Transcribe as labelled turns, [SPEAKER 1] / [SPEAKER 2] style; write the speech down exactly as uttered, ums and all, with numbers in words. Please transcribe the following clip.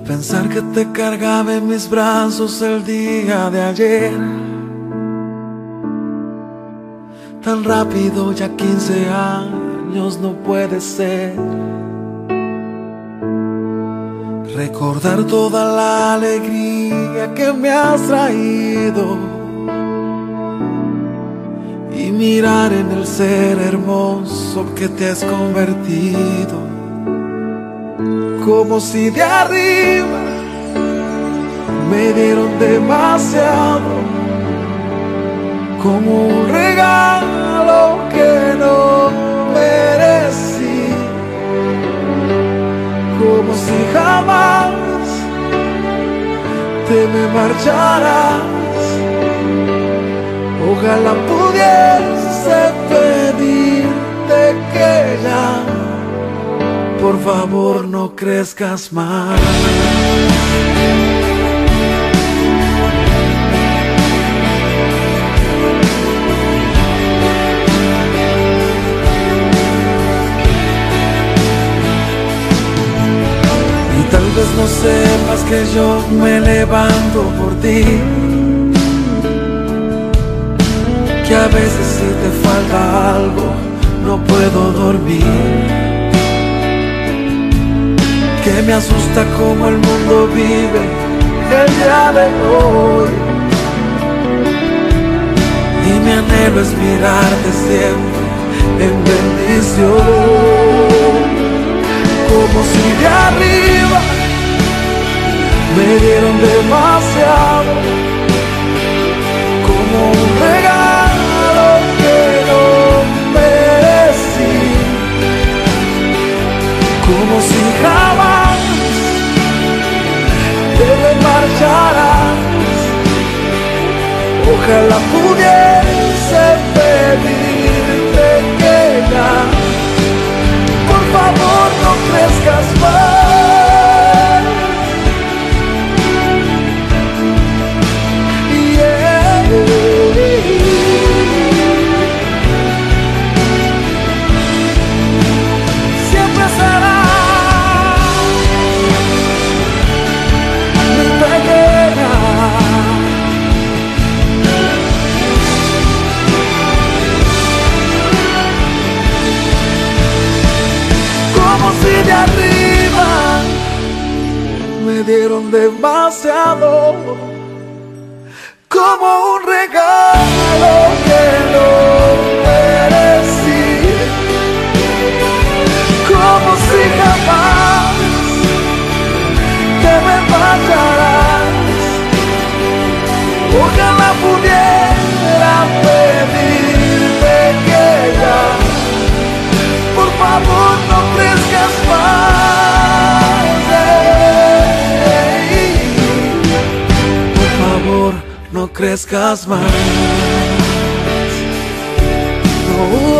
[SPEAKER 1] Pensar que te cargaba en mis brazos el día de ayer, tan rápido, ya quince años no puede ser. Recordar toda la alegría que me has traído y mirar en el ser hermoso que te has convertido. Como si de arriba me dieron demasiado, como un regalo que no merecí, como si jamás te me marcharas. Ojalá pudiese pedirte que ya, por favor, no crezcas más. Y tal vez no sepas que yo me levanto por ti, que a veces si te falta algo no puedo dormir, que me asusta cómo el mundo vive el día de hoy, y mi anhelo es mirarte siempre en bendición. Como si de arriba me dieron demasiado, como un regalo que no merecí, como si jamás te me marcharás. Ojalá pudiese pedirte que ya, por favor, no crezcas más. Yeah. Siempre será mi pequeña, como si de arriba me dieron demasiado, como un regalo que no merecí, como si jamás te me marcharás. Ojalá pudiera pedirte que ya, por favor, no crezcas más. Hey. Por favor, no crezcas más. No.